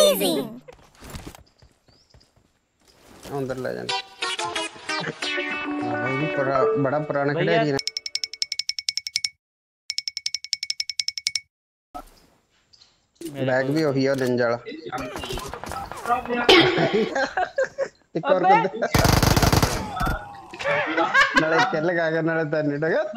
Amazing. अंदर ले जाना भाई भी बड़ा पुराना भैया खिलाड़ी है मेरे बैग को भी वही है ऑरेंज वाला एक और अबे नाले किल खा के नाले तन्ने